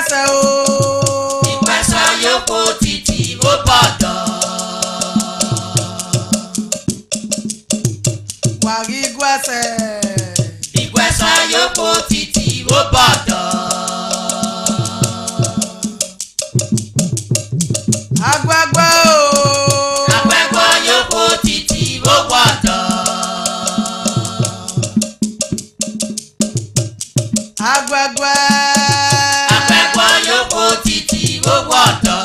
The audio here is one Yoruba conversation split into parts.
Igwese o. Igwese yoko titi o bodo. Wari Igwese. Igwese yoko titi o bodo. Agbagba o. Agbagba yoko titi o bodo. Agbagba. Agbagba yoko titi o bodo.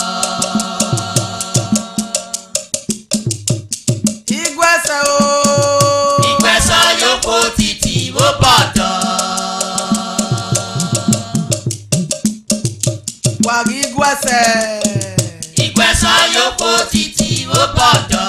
Igwese o. Igwese yoko titi o bodo. Wari Igwese. Igwese yoko titi o bodo.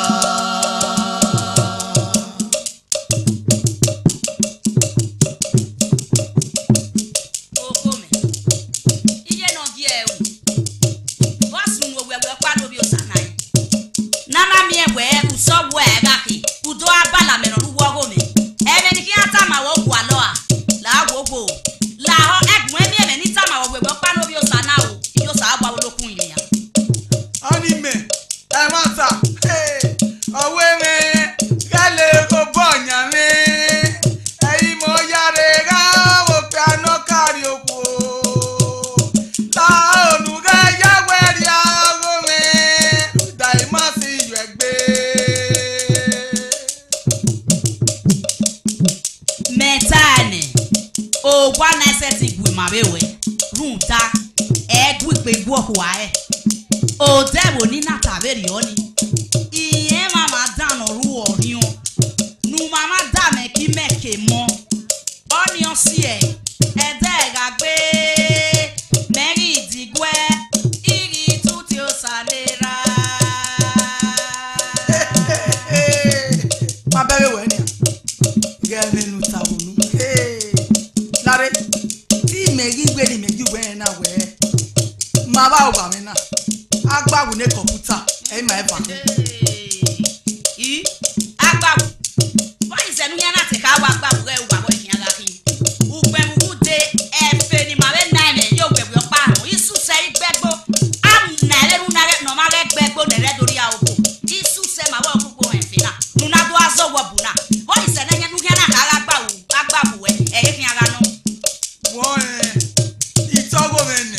O debo ni na taberi oni. Iye mama dano ru ori o. Nu mama da me ki meke mo. Oni o si e. Ede gagbe. Meri digwe. Iri tuti o salera. Ma bere we ni. Ge me nu tabunu. Lare. Ti meri gbe ni meji we na we. Ma ba o ba mi na. Agbawu ne computer ma eva agbawu boy se nu yana te ka wa agbawu re wa boy kian ga kin ugbe mu de efe ni ma be na me yo gbe pa mo isu se igbegbo am na le nu na re no ma re gbegbo ne re dori a opo isu se ma wa gbogbo efe na nu na do azo wo bu na boy se na nu yana ka agbawu we e kian ga no wo itogo mene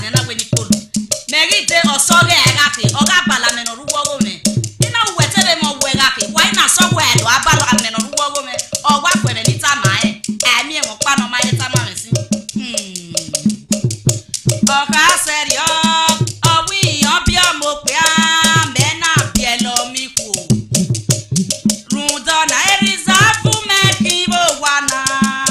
na we ni polo meri de osoge agake oga bala me no ruwo go me ina wetebe mo we agake why na so we do abalo me no ruwo go me ogwa kwere ni tama emi e mo pa no ma yeta ma si oka serio owi obi mo pe a me na bielo mi ku rudo na eriza fu me ki bo wana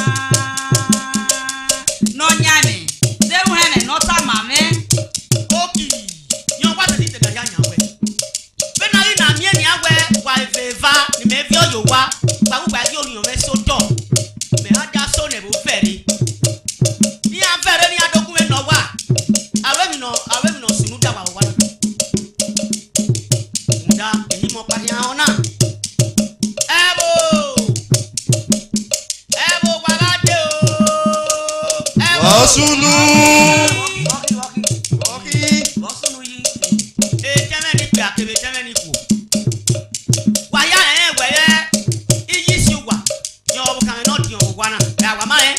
no nyame de wene no tama me oki yo wa se te ga ya nya we be na ri na mi ni awe wa veva ni me vi oyo wa gba gba di oniyan me so do me aja so ne bo fere ni a fere ni adogun me no wa awe mi no sinu da wa wa nda eyi mo pa ni ahona ebo wa ga de o Osunu. Osunu yi teme ni pe akebe teme ni ku wa ya we iyi si wa yo bo kan no di o wa na ya wa ma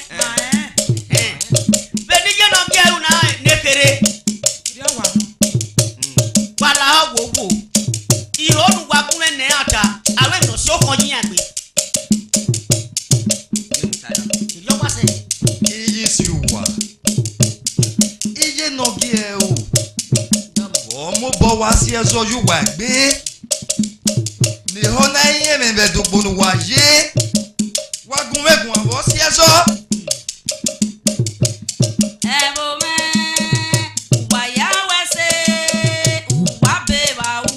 be ni je no bi eru na ne kere wa la wo ihonu wa kun ne ata awe no so kan yin agbe yo wa se Iyi si wa. Iye no gi e o. Mo bo wa si ezo yu wa gbe. Ni ho na iye me be do gbonu wa ye. Wa gun megun abo si ezo. ebo me wa ya wese wa be ba u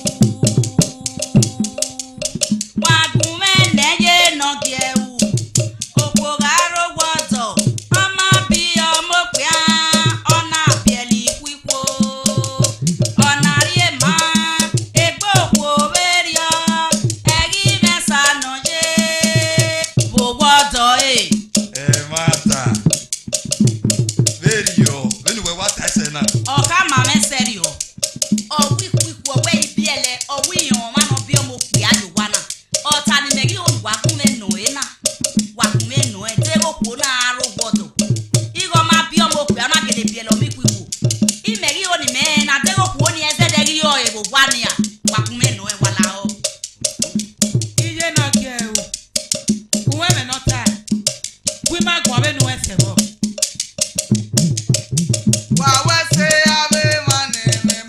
wa gume ne ye no ge u opogaro wodo ama bi omo pe ona bieli kwipo ona rie ma egbo wo berio egi mesa no ye bo wodo Mata. Very yo. Veni we what I say now. ọ̀ká màmá serio ọ̀wí kwikwu ọ̀wẹ́ ibiẹ̀lẹ̀ ọ̀wí ìhàn wà nà bí ọmọ òkè àlùwà náà ọ̀tá ni mẹ̀rí olùwàkúnmẹ̀ nù ẹ̀ náà wàkúnmẹ̀ nù ẹ̀ dẹ́rọ̀pọ̀ náà aró gbọ́dọ̀ ìhàn má bí ọmọ òkè àná gèdè biẹ̀lẹ̀ ọ̀mí kwikwu ìmẹ̀rí òní mẹ́ẹ̀ náà dẹ́rọ̀pọ̀ ní ẹsẹ̀ dẹ́rí ọ̀ èrò wà ní à wàkúnmẹ̀ nù ẹ̀ wà láọ̀. Iye na ke o. Kuwe me no ta. Kwi ma gwa be no ese bo. Wa we se ave mane me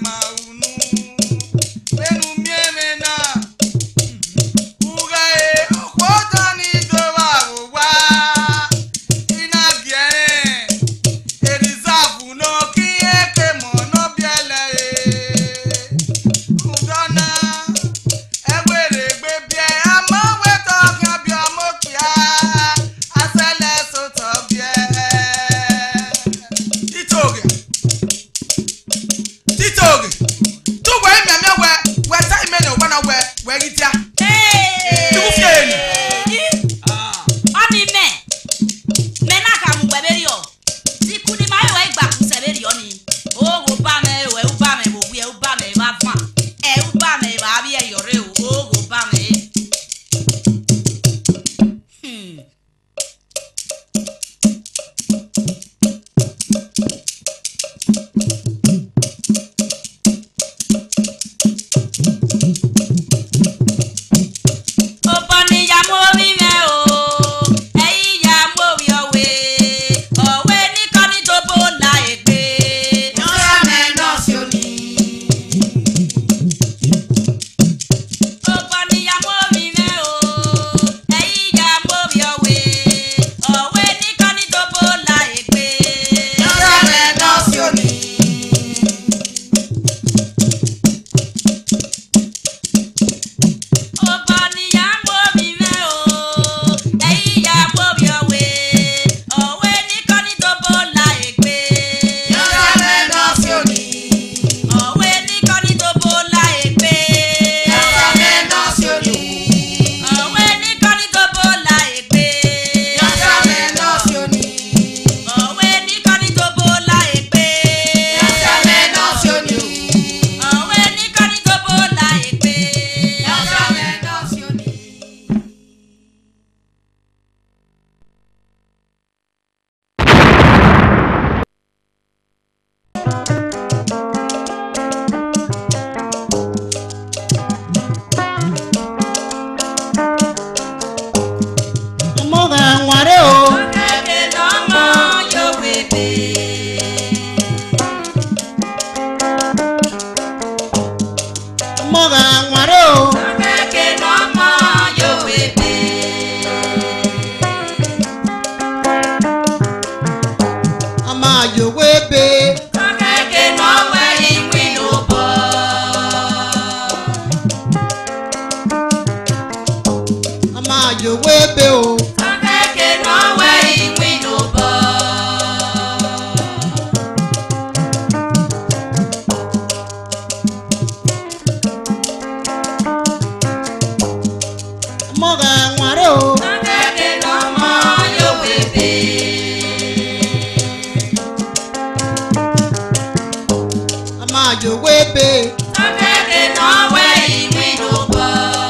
jòwébé. Akẹ́kẹ́ náà wẹ̀ ìwé ló bọ̀.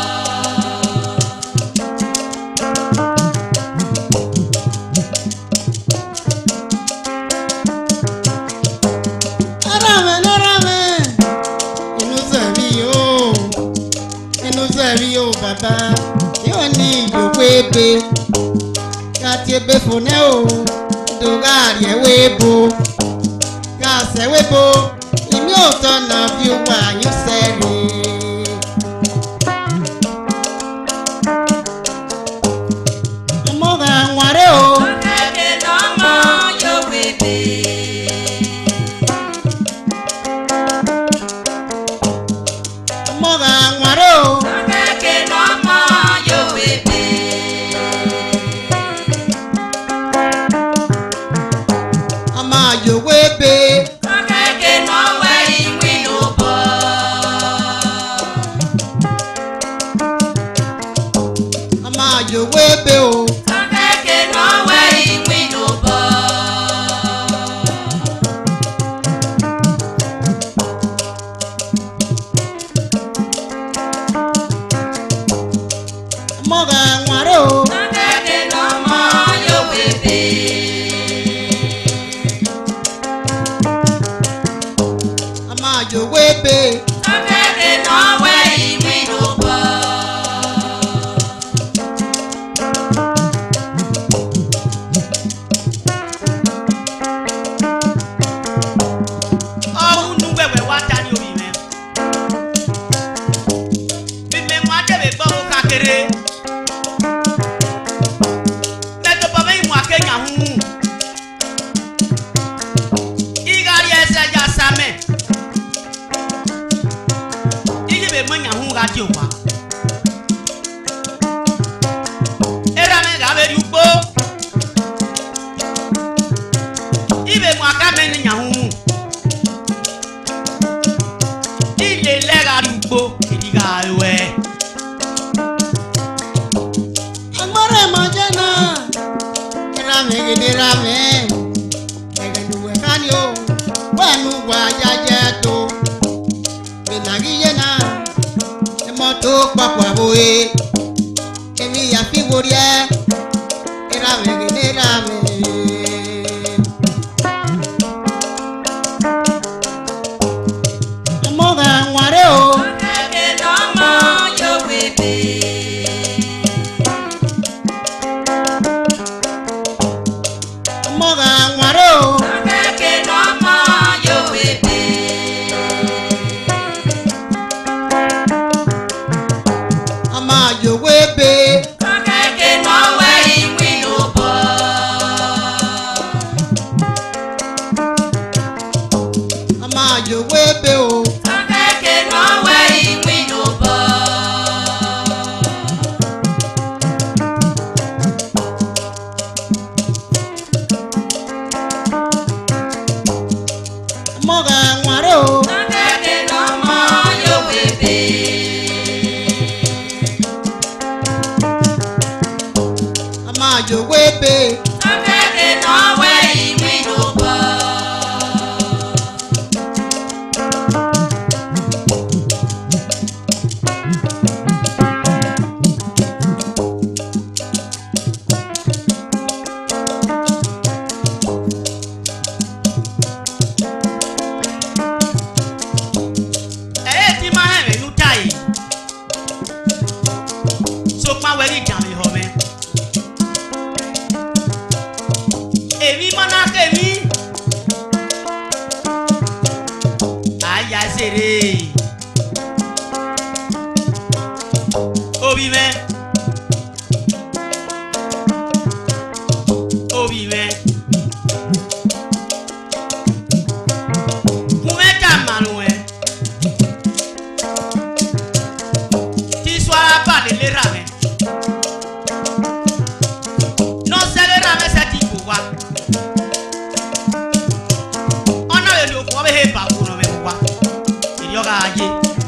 Inú sẹ́rí o bàbá yóò ní ìjòwébé. Kàtí ebe fònẹ́ o dògá àríẹ̀wé bo. Kàsẹ̀wé bo ìmí ò tọ̀nà bí ó wà yóò sẹ́rí. Ọmọga àwárẹ̀ o. Akẹ́kẹ́ náà mọ̀ yóò wébé. Ọmọga àwárẹ̀ o. Akẹ́kẹ́ náà mọ̀ yóò wébé. Ọmọ jòwébé. Akẹ́kẹ́ náà wẹ̀ ìwé ló bọ̀. Ọmọ jòwébé o. Akẹ́kẹ́ náà wẹ̀ ìwé ló bọ̀. Ọmọga àwárẹ̀ o. Akẹ́kẹ́ náà mọ̀ yóò wébé. Ọmọ jòwébé. Akẹ́kẹ́ náà wẹ̀ ìwé ló bọ̀. ọ̀hún nu wẹ̀wẹ̀ wá ta ní omi mẹ́. mímẹ́ wọn adébẹ̀ gbọ́ kó kakere. mẹ́tọ́pọ̀ bẹ́ẹ̀ mú akéèyàn hùn. ìgbàlí ẹsẹ̀ ya sámẹ̀. ìyẹ̀bẹ̀ mọ̀nyàn hùn ká di òwà. ẹ̀rọ mi gà bẹ̀ dùgbò. ìbẹ̀ mú akámẹ́ nìyàn hùn. ilé lẹ́ra dùgbò ìdíga ẹ̀wẹ̀. Agbọ́dọ̀ mọ jẹ́ náà. Ìràmì gidi ràmì. Ẹ̀gẹ̀dùwẹ̀ ká ní o. Wẹ́nu wà jẹ́jẹ́ tó. Ìlàgíyé náà. Ẹmọ tó papọ̀ àbòye. Èmi yàfi wòrí ẹ. Ìràmì gidi ràmì. Ọmọga àwárẹ̀ o. Akẹ́kẹ́ náà mọ̀ yóò wébé. Ọmọga àwárẹ̀ o. Akẹ́kẹ́ náà mọ̀ yóò wébé. Ọmọ jòwébé. Akẹ́kẹ́ náà wẹ̀ ìwé ló bọ̀. Ọmọ jòwébé o. Akẹ́kẹ́ náà wẹ̀ ìwé ló bọ̀. Ọmọga àwárẹ̀ o. Akẹ́kẹ́ náà mọ̀ yóò wébé. Ọmọ jòwébé. Akẹ́kẹ́ náà wẹ̀ ìwé ló bọ̀. ẹ̀yẹ́ tí máa hẹ̀rẹ̀ nú ta yìí. sopá wẹ̀rí ìjàmì họ mẹ́. èmi mọ́nà kẹ́mi. àyà ṣeré. obi mẹ́. obi mẹ́. kúmẹ́ jà màlúù ẹ̀. tí sọ abàdé lé ra mẹ́. nọ́ọ̀sẹ̀lẹ̀ ra mẹ́ sẹ́ ti bò wá. ọ̀nà yẹn ló fún ọ bẹ́ hẹ́ bàbá wọn mẹ́ wá. ìdí ọ̀gá ajé.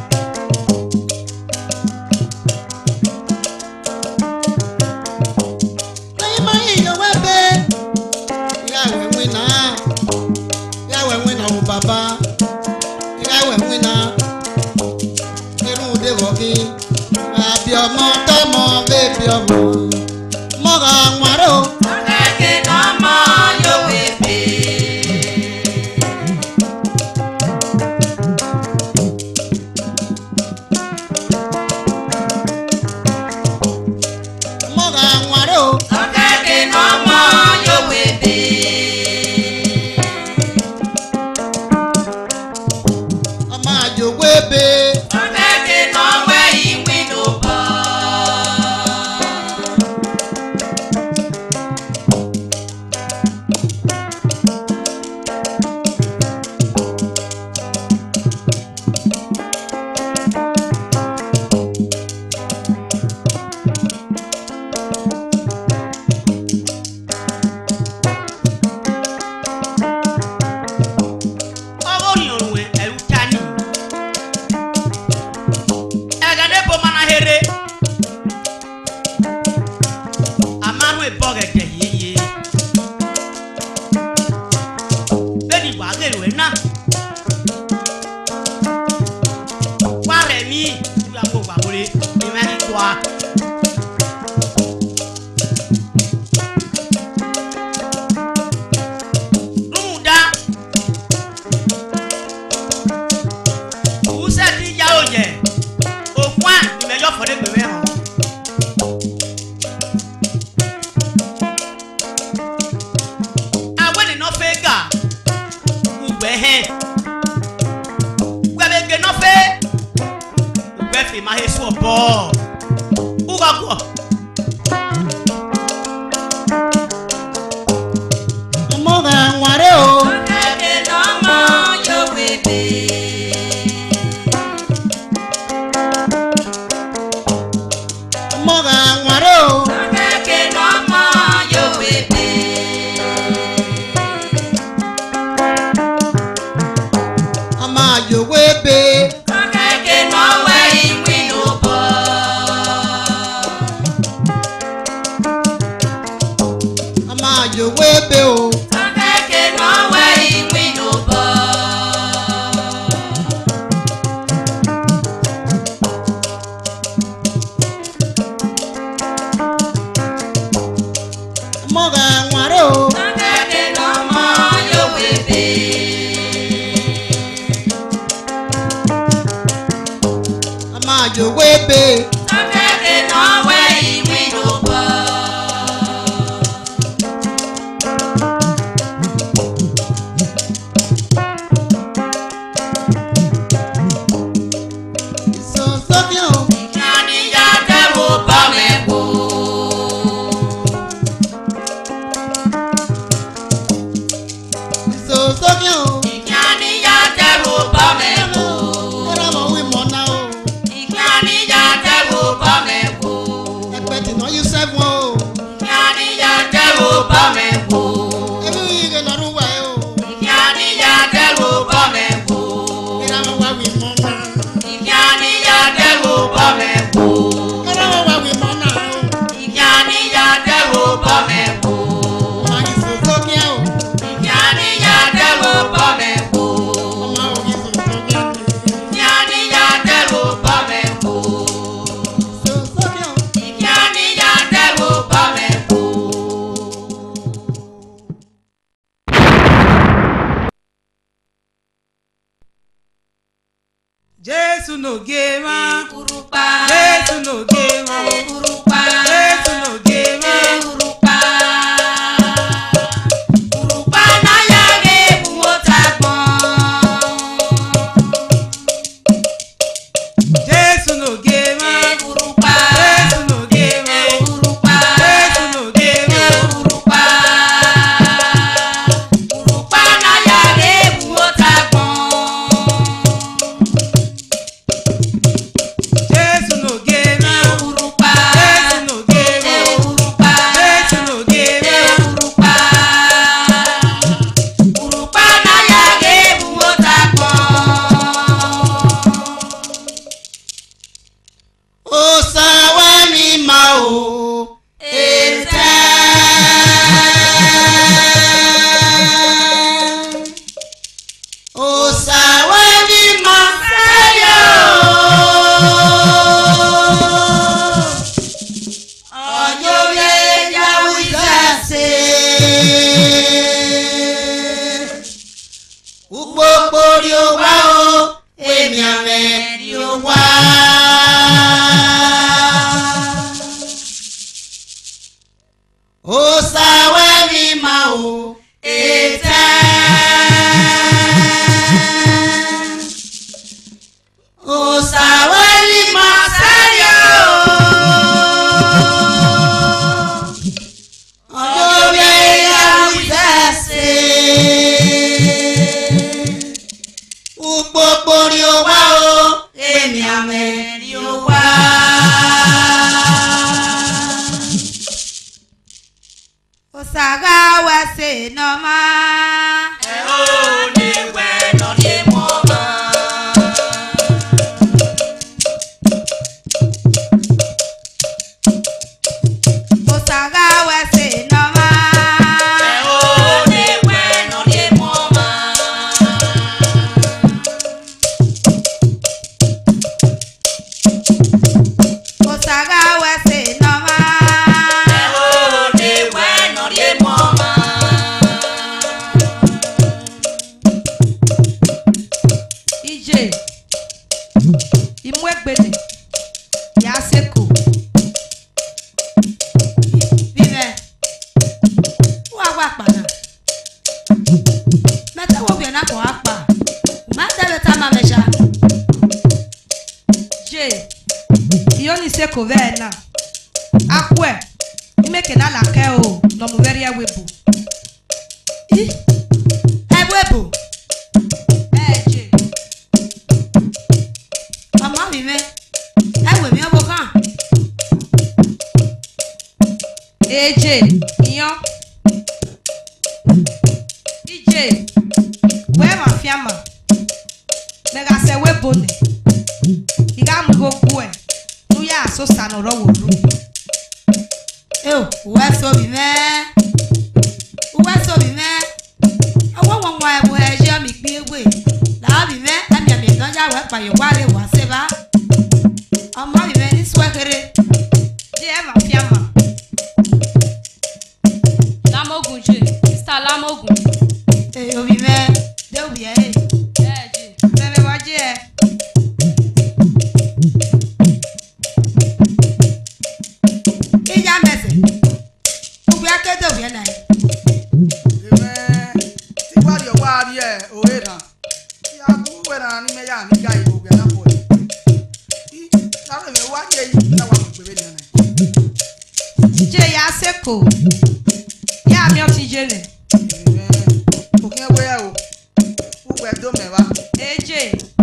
Lẹ́yìn máa ń jòwébé. Ìyàwó ẹ̀wìn náà. Ìyàwó ẹ̀wìn náà wò bàbá. Ìyàwó kí àbí ọmọ tọmọ bébí ọmọ mọ́ra wọn rẹ̀ o. Ọ̀kẹ́kẹ́ náà mọ yóò wébé. mọ́ra wọn rẹ̀ o. Ọ̀kẹ́kẹ́ náà mọ yóò wébé. ọmọ àjòwé be. Ọ̀kẹ́kẹ́ náà wẹ̀ ìwé ló bọ̀. ọwọ́ ònìyàn òwe ẹ̀rù tani ẹ̀gẹ́dẹ́ bó mana here àmàlù ìbọ̀ gẹ̀gẹ̀ yéye bẹ́ẹ̀ni wàá gèrò ẹ̀ náà wà rẹ̀ mí ìlú àpò wàwọlé ìmẹ́rin tó a. Rúdà wúsẹ́ ti yá òyẹ̀ òkun à ìmẹ̀yọ́ fọ́dé gbèmí hàn. Àwọn ènìyàn fẹ́ gà ùgbẹ́ hẹ́n gbẹ̀gbẹ̀ náà fẹ́ ùgbẹ́ fi máa hẹ́ sùn bọ́ ùgbàgbọ́. mọ́ra wọn rẹ̀ o. Ọ̀kẹ́kẹ́ náà mọ yóò wébé. mọ́ra wọn rẹ̀ o. Ọ̀kẹ́kẹ́ náà mọ yóò wébé. ọmọ àjòwé be. Ọ̀kẹ́kẹ́ náà wẹ̀ ìwé ló bọ̀. ọmọ àjòwé be o. Ọ̀kẹ́kẹ́ náà wẹ̀ ìwé ló bọ̀. mọ́ra wọn rẹ̀ o. Ọ̀kẹ́kẹ́ náà mọ yóò wébé. ọmọ àjòwé be. Ọ̀kẹ́kẹ́ náà wẹ̀ ìwé ló bọ̀. ìsọ̀nsọ́kẹ́ o. Ìkànnìyà dẹ́rù bọ́ mi wò. ìsọ̀nsọ́kẹ́ o. Ìkànnìyà dẹ́rù bọ́ mi wò. kọ́ra mọ̀ wí mọ̀ náà o. Ìkànnìyà dẹ́rù bọ́ mi wò. ẹgbẹ́ tìǹà yìí sẹ́gun o. Ìkànnìyà dẹ́rù bọ́ mi wò. ebi yìí kẹ́ lọ́rùn wá o. Ìkànnìyà dẹ́rù bọ́ mi wò. kọ́ra mọ̀ wá wí mọ̀ náà. Ìkànnìyà dẹ́rù bọ́ mi wò. kọ́ra mọ̀ wá wí mọ̀ náà o. Ìkànnìyà dẹ́rù bọ́ mi wò. ọmọ ìsọ̀nsọ́kẹ́ o. Ìkànnìyà dẹ́rù bọ́ mi wò. ọmọ òbí ìsọ̀nsọ́kẹ́ o. Ìkànnìyà dẹ́rù bọ́ mi wò. ìsọ̀nsọ́kẹ́ o. Ìkànnìyà dẹ́rù bọ́ mi wò. Jésù n'oge wa. Ekurupa. Jésù n'oge wa. Ekurupa. Jésù n'oge wa. Ekurupa. Kurupa na ya ga-ebu nwata gbọ̀n. Jésù n'oge wa. Ekurupa. Jésù n'oge wa. Ekurupa. Jésù n'oge wa. Ekurupa. Kurupa na ya ga-ebu nwata gbọ̀n. Jésù n'oge wa. Ekurupa. Gbogbo ni ó wá o. èmi àmẹ́ ni ó wá. Osaga wa se noma. ẹ ó ní wẹ̀ lọ ní mọ́ mọ́. Osaga wa se noma. ẹ ó ní wẹ̀ lọ ní mọ́ mọ́. Osaga wa se noma. ẹ ó ní wẹ̀ lọ ní mọ́ mọ́. Ije imwegbede ya seko vive wa pana meta wo bi na ko apa ma debe ta ma meja je iyo ni seko ve na akwe imeke na la ke o no mo veri ewebu ewebu je mama mi me ewe mi obo kan eje iyan ije we ma fiama mega se we bone iga mu go ku e nu ya so sa no ro wo ru we so bi me owo won wa ewo eje mi gbe ewe la bi me ami ami don ja we pa yo wa le wa se ba ọmọ mi me ni swekere je e ma fiama Lamogun je, Mr. Lamogun. obi me de obi e Je. me wa je e ija mese obi akedo obi na ti wari o wari e o era ya ku wera ni me ya ni ga ibo gbe na po e la me wari e na wa gbe be ni na je ya seko ya mi o ti je le o kin we o gbe do me wa eje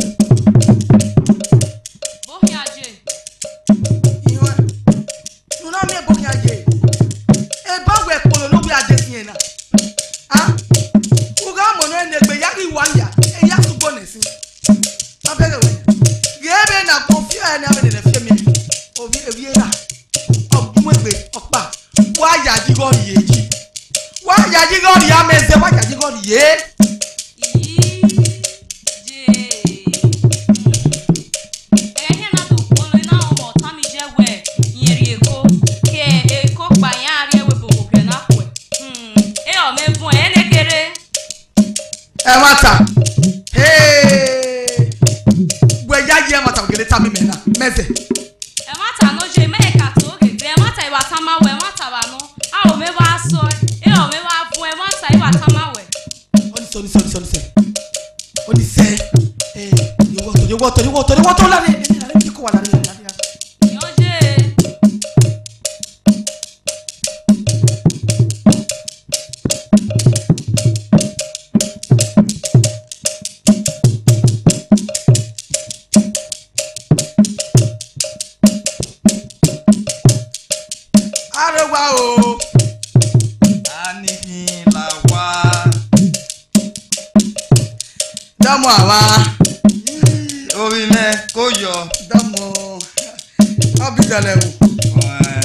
Bohia je. iwe nu na me bo kin aje e ba we polo lo bi ade tin na ah u ga mo no ne gbe ya ri wa ya e ya su bo ne sin abere we ye be na ko fi e na be ne fi mi obi ebi era ogun egbe opa wa ya ji go ri eji wa ya ji go ri ameze wa ya ji go ri ye Je. Ehe na do polo na omo tami je we yeri eko ke eko pa yan ari ewe bobo ke na kwe. E o me fun e ne kere. e mata hey we ya ye mata gele ta mi me na meze E mata no je me ka to ge gbe e mata iwa tama we mata ba no. A o me ba so e o me ba fun e mata iwa tama we. oni se eh yo woto la ni ko wa la ni Yo je. arewa o Anihin la wá. damo awa Orí mẹ́ kó yọ. damo abidale o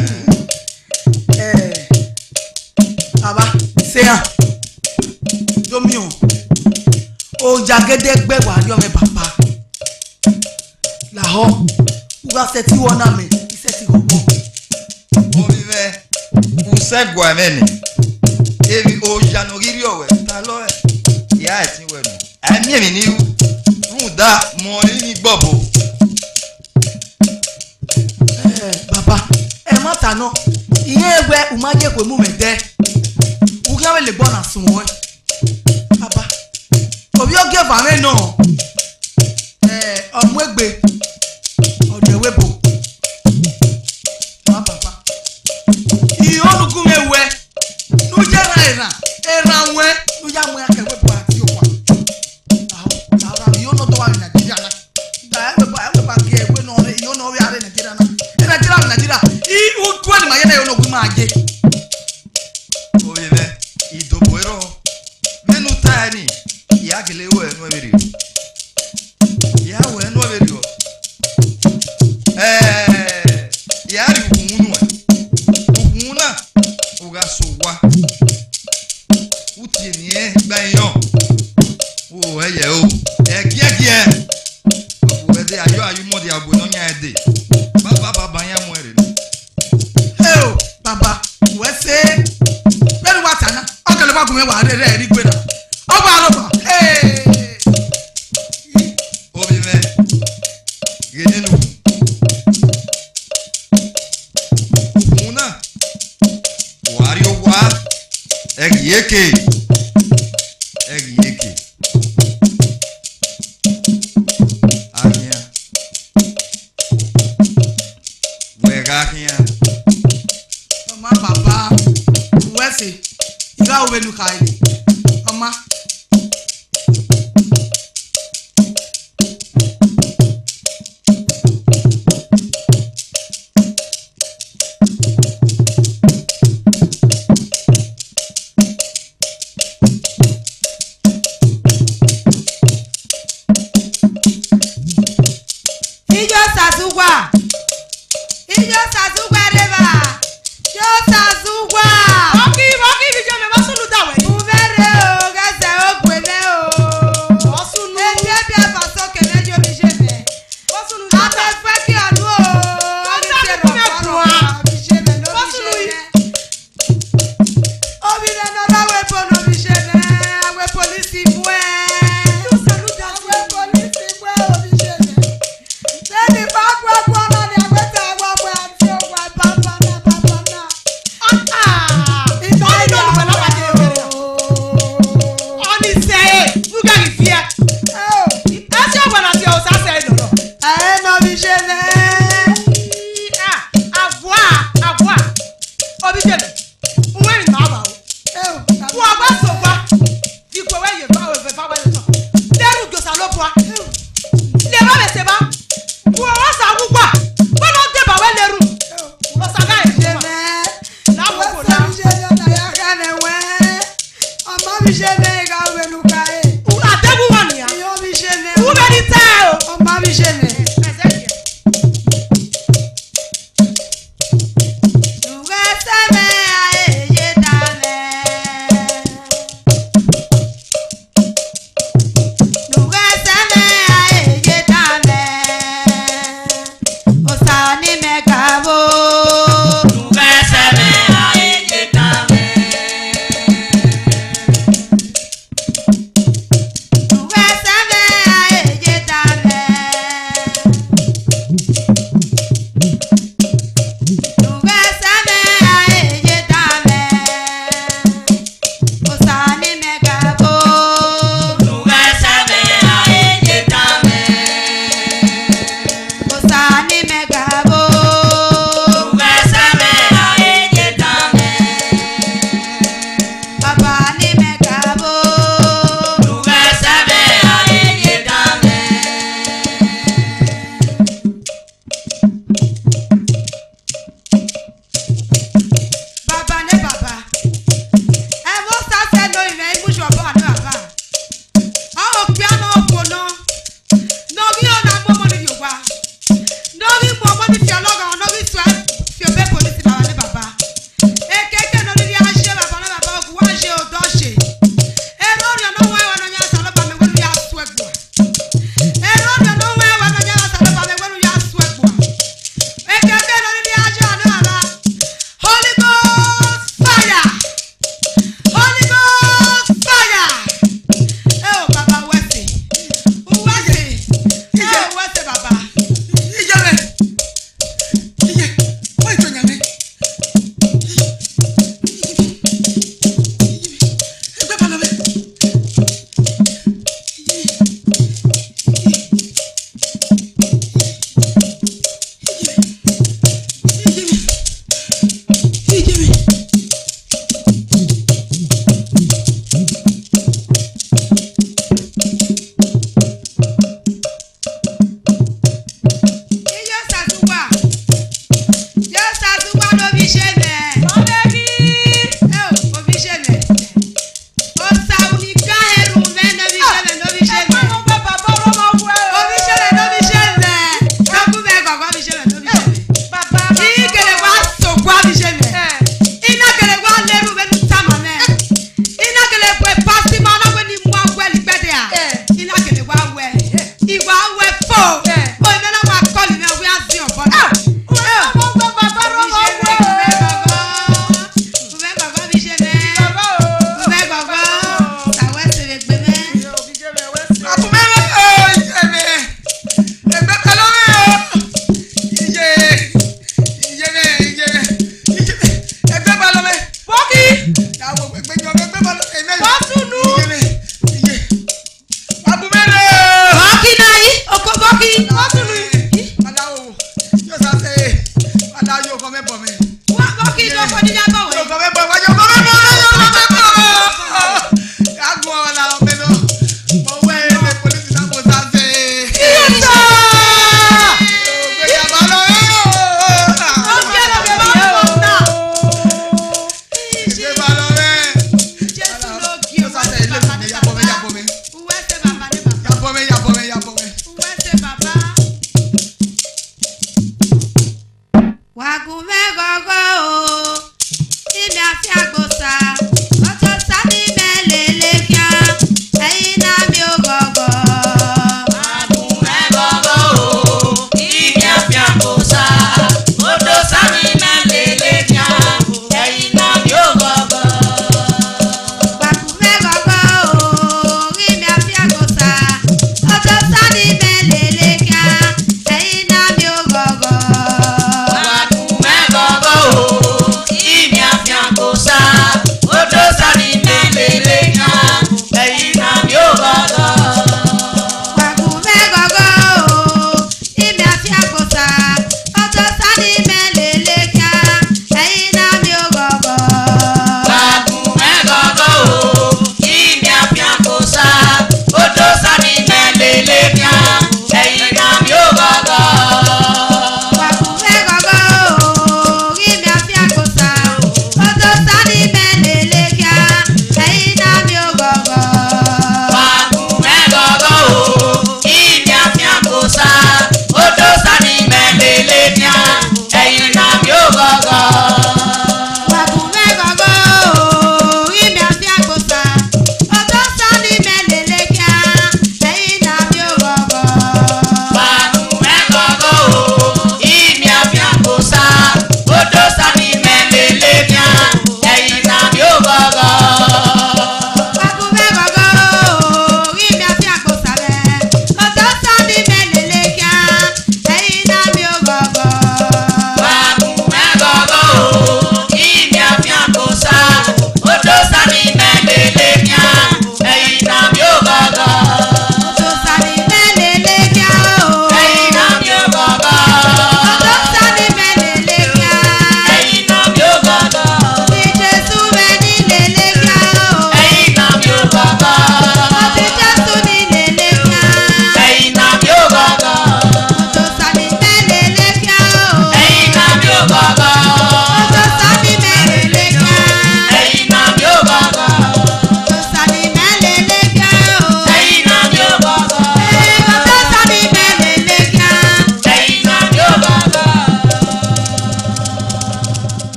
aba seyan domi o jagede gbe wa ri o me papa la ho uga se ti wona me ise ti go bo Orí mẹ́ kú sẹ́gun ẹ̀mẹ́ni. Ebi ojanu rírí ọ̀wẹ̀ ta lọ ẹ̀. Ìyá ẹ̀ ti wẹ̀ nù. Ẹ̀mí èmi ní rúdà mọ́ ní gbọ̀bọ̀. baba e mata no iye egbe umaje kwe mu mede uga we le gbo na sun wo baba obi oge va me no omu egbe odo ewebo ma baba iyo nugu mewe nu je na era we nu ya mu ya ke webo ati okwa na ra iyo no ma yene yo no gwi ma je. Oye ve, idoboero. Menu tani. Ya gele we no ebiri. Ya we no ebiri. Ya ri ugunu e. Uguna. Uga sowa. Uti ni e gba yan. O eye o. Gie. O ede ayo mo di agbo no nya ede. Baba yan mo ere ni. Hey o, baba, we say. Beru watana. Okele kwa gume wa re ri gbe na. Oba aloba. Hey. Obi me. Genenu. Uguna. Wario wa. Egieke. Ahia. Wega ahia. Mama baba, we say. Iga o benu kai. Mama. Ijo sazugwa reba. Yo sazugwa. Moki bi jo me ma sunu dawe. Uvere o gaze o gwele o. Osunu. Ebi afaso ke mejo bi jeme. Osunu. Aba fe ki anu o. Oni se ro ko bi jeme no bi jeme. Obi le no rawe po no bi jeme. Awe police mwe. Yo saluda we police mwe o bi jeme. Lady back.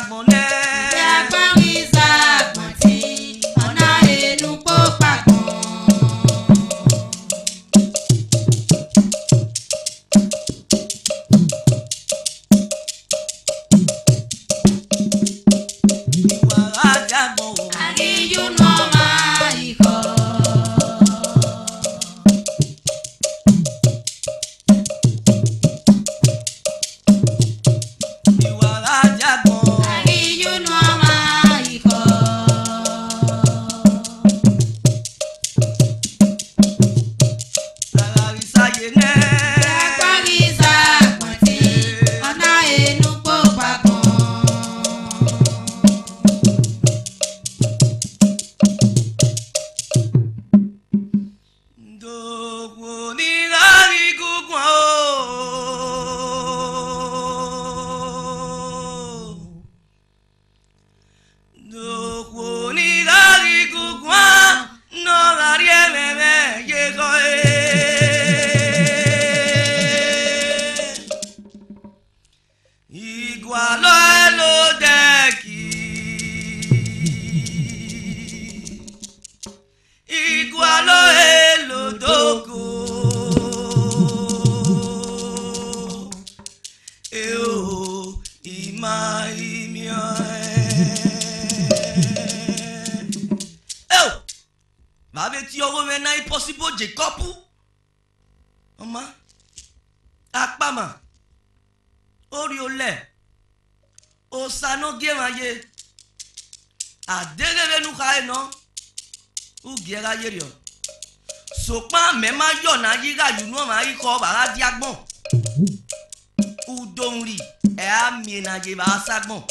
gbọ̀nẹ́. Ẹgbẹ́rìnsà àgbọ̀ntì ọ̀nà ẹnu kó pàgbọ́n. Ìwà àjàgbọ̀n o. Àríyúnú ọmọ ikọ̀. Ìwà àjàgbọ̀n. Àríyúnú ọmọ ikọ̀. Àràrísáyé nẹ́. Ẹgbẹ́rìnsà àgbọ̀ntì ọ̀nà ẹnu kó pàgbọ́n. Ndòwò ní lárí gúngbọ̀n o. Ndòwò ní lárí gúngbọ̀n nọ́ra rí ẹ̀mẹ̀mẹ̀ yé kọ́ ẹ̀. Ìgbà lọ ẹ ló dẹ́kì. Ìgbà lọ ẹ ló dógò. Ẹ ò ìmà ìmìọ́ ẹ ò bàbá tí ọwọ́ mẹ́ náà impossible Jacob ọmọ apámà orí olẹ̀ osanogémayé àdérérénú ká ẹ̀ náà ugera yerio sokpa mema yona yiga yunu ma iko bara diagbon udonri e amina je ba sagbon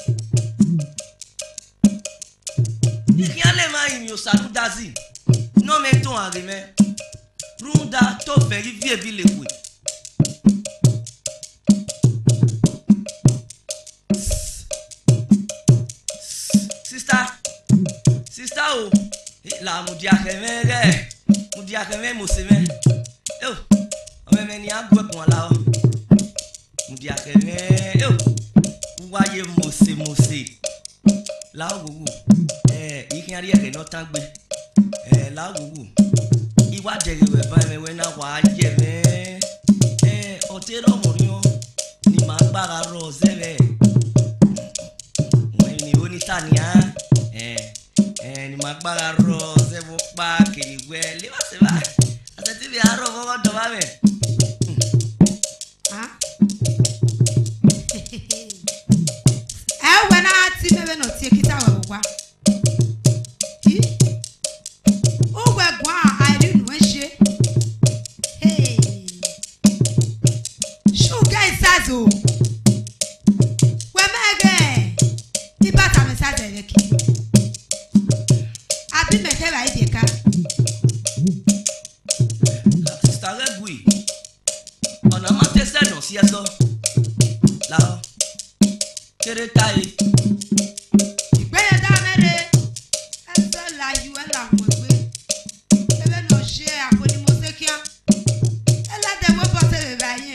ikiale ma imi osanu dazi no me ton arime runda to verifie bi lewe sister o la mudiakeme moseme yo omeme ni agwe pon la o mudiakeme yo waye mose la ogugu ikin ari eke no tan gbe la ogugu iwa jere we ba me we na wa je me otero morion ni ma gbara ro zebe wọ́n ní onítàníà ni ma gbára rọ sẹ́mu pa kèrèwẹ́ lébàṣẹ́bà àtẹ̀tẹ̀bí àárọ̀ fọwọ́ dọ̀bà mẹ́. Ẹ wẹ náà tí bẹ́ẹ̀ náà tí ekita wẹ̀ wá. Ó wẹ̀ gbọ́n àìrínú ẹ̀ ṣe. Ṣúgà ìsáàzò. Sister Regui ọ̀nà máa tẹ́sẹ̀ nà sí ẹ̀sọ́ làwọn kéré táyé. Ìgbéyàwó mẹ́rin ẹsẹ̀ láyú ẹ̀ làwọn ẹgbẹ́ ẹgbẹ́ náà ṣe àpònímọ̀sẹ́kíá ẹlẹ́dẹ̀wọ́ bọ́ sẹ́lẹ̀ báyìí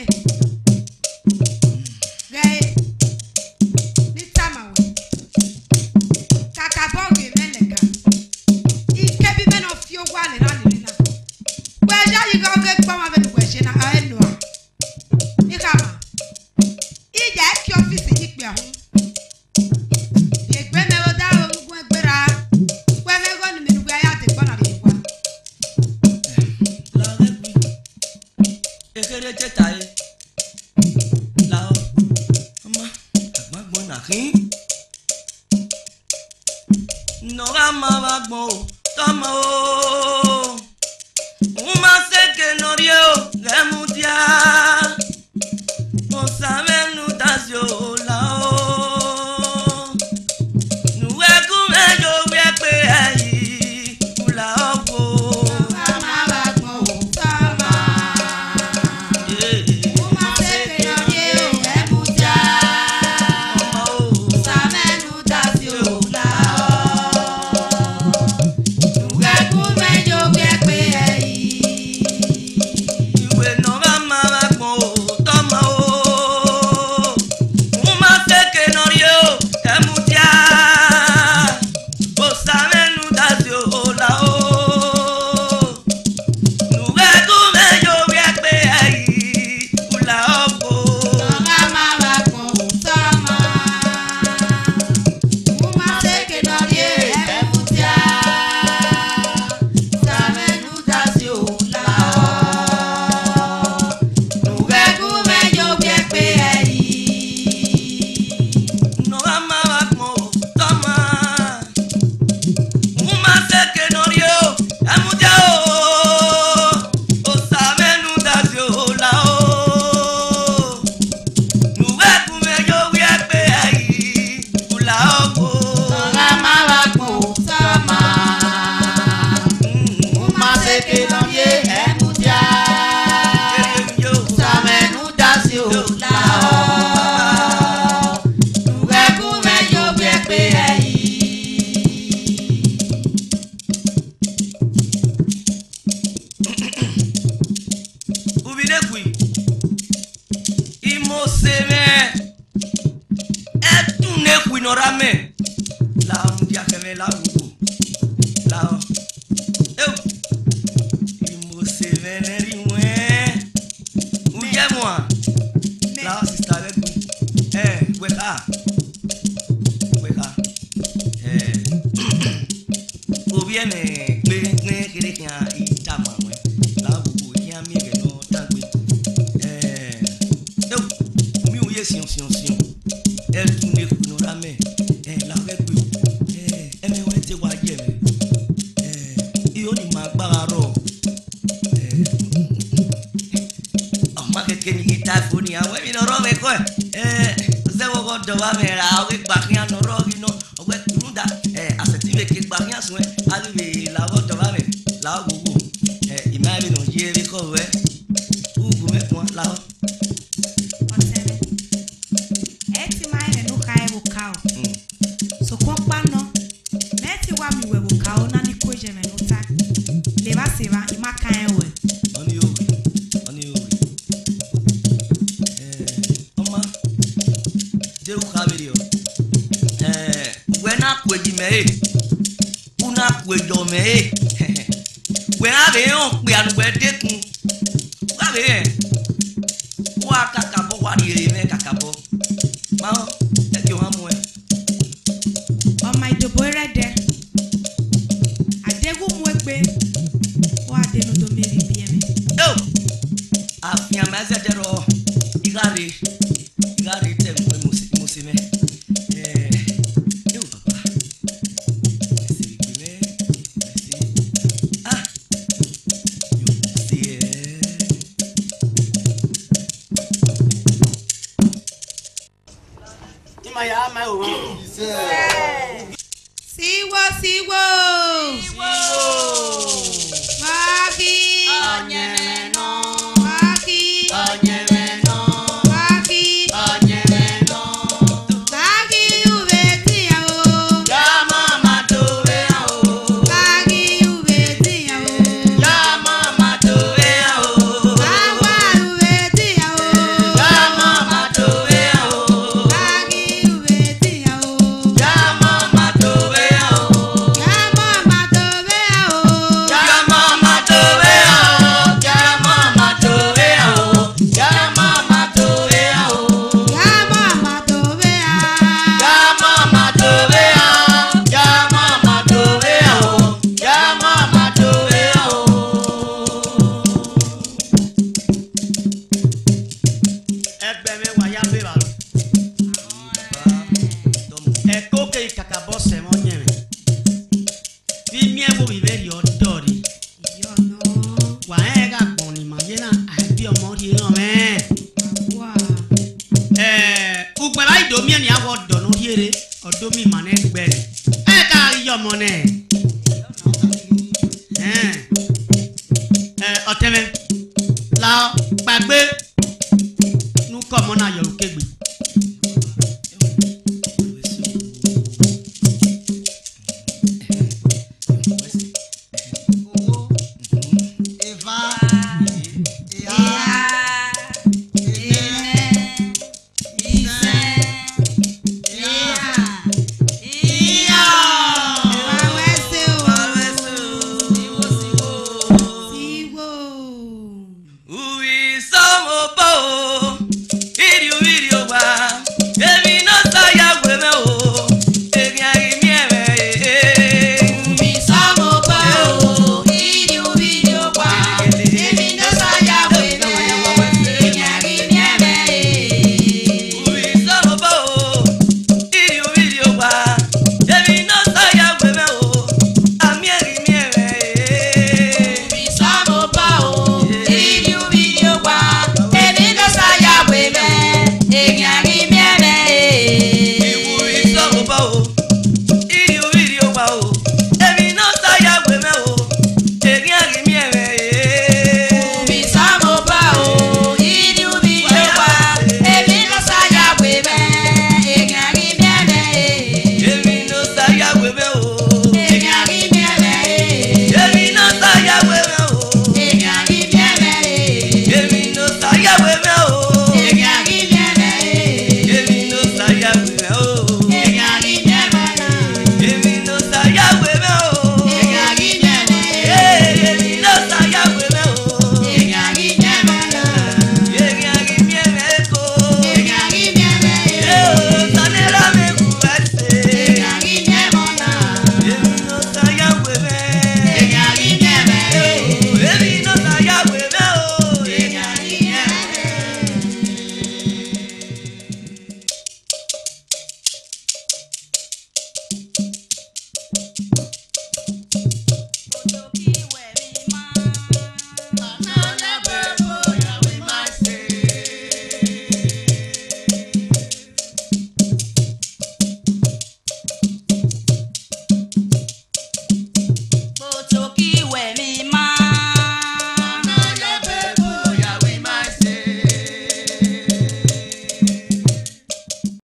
rẹ̀ ní tàmàwẹ̀ kàkà bọ́ọ̀gì mẹ́lẹ̀ká ike bí mẹ́nà fi owó àlè náà nìyí náà wẹ̀ṣẹ̀ yìí kọ́ fẹ́ gbọ́ wọn fẹ́ nu wẹ̀ṣẹ̀ náà ẹ̀ nù à ní kàmá ìjà ẹ̀ kí ọ́fíìsì yìí pè ọ̀hún. Ekere teta ye la ọmọ àgbàgbọ́n nàkín nọ̀rọ̀ máa bá gbọ́n o tọ́mọ o ń máa ṣèké nọ̀rí o lẹ́mú díà mo sàmẹ́nu dásí o la o nùwẹ́kùn mẹ́jọ wẹ́ pé ẹ̀yìn kùlà ọ̀pọ̀. Ìwé náà máa rame. La dia que me la gugu. La. Il se veneri moi. Où y moi? Là c'est avec vous. Weka. Weka. Ou bien mais que rien il t'a moi. Là vous y a mi que no tangui. Mi ou yes sion. Elle tourne pour nous ramener. La avec vous. Elle me wete wa yeme. Iyo ni magbaro. Ma que ni guitar foni awe mi no robe ko se wo go do wa me ra o gba kian no ro no o we tunda asetive ke gba kian so arrive la go do wa me la gugu imagine no je bi ko we gugu me ko la o Otele. Eti mai me no kai wo kao. So ko pa no. Meti wa mi we wo kao na ni ko je me no ta. Le ba se ba ima kai we. oni o de u kaberio wena kweji me una kwejo me wena be on pe anu we dekun wa be wa kakabo wa ri me kakabo ma e ki o ha mu e O mai do boire de. Adegu mu egbe. O ade no do meri bi eme. o afian ma ze dero igare te mo se me eu papa esse que me eu sei Ima ya ma o. Siwo siwo. Maki. Onyemeno. Maki. Onyemeno. Maki. Onyemeno. Maki ubeti ya o. Ya mama towe o. Maki ubeti ya o. Ya mama towe o. Agwa ubeti ya o. Ya mama towe o. Maki ubeti ya o. Ya mama towe o. Ya mama tobe ya o. Ya mama towe o. Ya mama towe o. Ya mama towe o. Ya mama tobe ya. Ya mama towe o. Ya mama towe o. Ya mama towe o. Ẹgbẹ́ mi wà yá bẹ́ẹ̀ bá lọ. Ẹ̀kọ́ kẹ́ ìkàkàbọ̀ sẹ̀mọ́ yẹn rẹ̀. Bí miẹ́ wo mi bẹ́ẹ̀ yọ dọ̀ rí. Yo no. Wà ẹ̀ ká gbọ̀n ní màá yẹn náà àbí ọmọ rí hàn mẹ́. Wa. Ugbẹ́ báyìí domi ẹ̀ ní àwọ̀ dọ̀nù yére ọ̀dọ́ mi mà ní gbẹ̀rẹ̀. Ẹ̀ ká rí ọmọ náà. Ọ̀tẹ̀mẹ̀ la gbàgbé